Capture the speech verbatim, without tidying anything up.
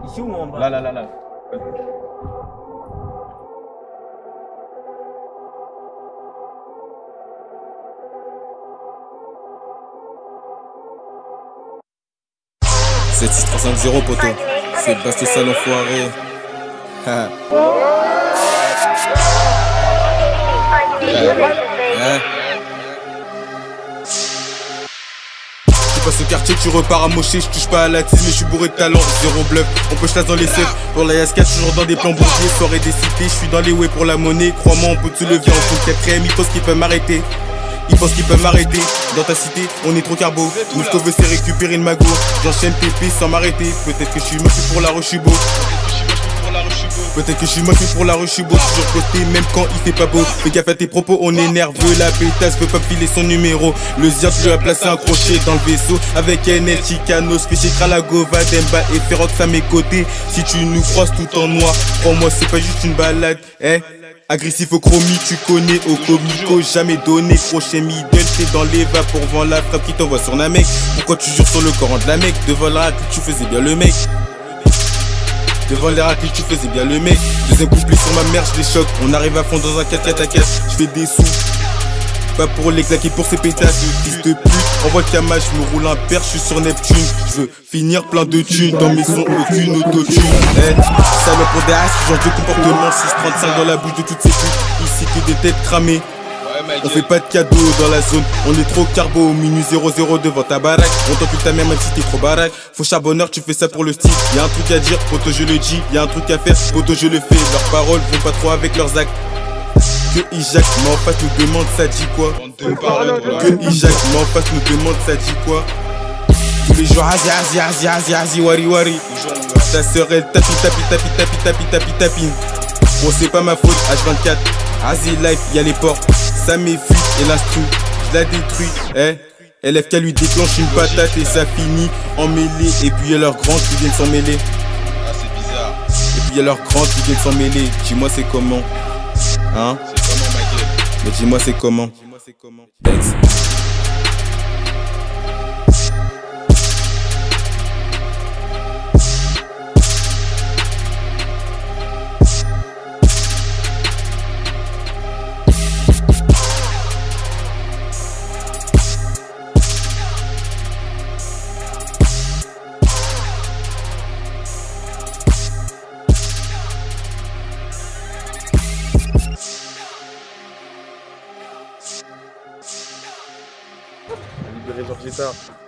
Ici ou en bas? Là, là, là, là. sept six trois cinq zéro poteau, c'est Bastos à l'enfoiré. Hein? Tu passes au quartier, tu repars à mocher, je touche pas à la tease mais je suis bourré de talent, zéro bluff, on peut chasser dans les seufs. Pour la Yaska, toujours dans des plans bourbiers, soirée des cités, je suis dans les way pour la monnaie. Crois-moi, on peut te lever en fond quatrième, il pense qu'il peut m'arrêter. Ils pensent qu'ils peuvent m'arrêter. Dans ta cité, on est trop carbo. Mousto veut se récupérer une mago. J'enchaîne T P sans m'arrêter. Peut-être que je suis moche pour la rechubo. Peut-être que je suis moche pour la rechubo. Toujours côté même quand il fait pas beau. Fais gaffe à tes propos, on est nerveux. La pétasse veut pas filer son numéro. Le Ziat lui a placé un crochet dans le vaisseau. Avec N S, Chicanos, Fichekra, la Gova, Demba et Ferox à mes côtés. Si tu nous croises tout en noir, crois-moi, c'est pas juste une balade. Eh? Agressif au chromie, tu connais au comico, jamais donné, crochet middle, t'es dans les vapes pour vendre la frappe qui t'envoie sur la mec. Pourquoi tu jures sur le Coran de la mec? Devant la raclée, tu faisais bien le mec. Devant les raclées, tu faisais bien le mec. Deuxième couplet sur ma mère, je les choque. On arrive à fond dans un quatre quatre à quatre, je fais des sous. Pas pour les claquer pour ces pétasses, fils de pute. Envoie le camage, je me roule un père, je suis sur Neptune. Je veux finir plein de thunes, dans mes sons aucune autotune. Eh, salaud pour des as, ce genre de comportement. six trente-cinq dans la bouche de toutes ces putes. Ici que des têtes cramées. On fait pas de cadeaux dans la zone, on est trop carbo. Minuit zéro zéro devant ta baraque. On t'encule ta mère même si t'es trop baraque. Faux charbonneur, tu fais ça pour le style. Y'a un truc à dire, poto je le dis. Y'a un truc à faire, poto je le fais. Leurs paroles vont pas trop avec leurs actes. Que Isaac, mais en face nous demande ça dit quoi? Que Isaac, mais en face nous demande ça dit quoi? Tous les jours, azi, azi, azi, azi, azi, wari, wari. Ta sœur elle tapi, tapi, tapi, tapi, tapi, tapi, tapi. Bon c'est pas ma faute, H vingt-quatre, Azi life, y'a les portes. Ça m'effuit et l'instru, je la détruis, eh. L F K lui déclenche une patate et ça finit en mêlée. Et puis y'a leurs grands qui viennent s'en mêler. Ah c'est bizarre. Et puis y'a leurs grands qui viennent s'en mêler. Dis-moi c'est comment? Hein? C'est comment ma gueule? Mais dis-moi c'est comment? Dis-moi c'est comment? Thanks. Libéré Georgetta.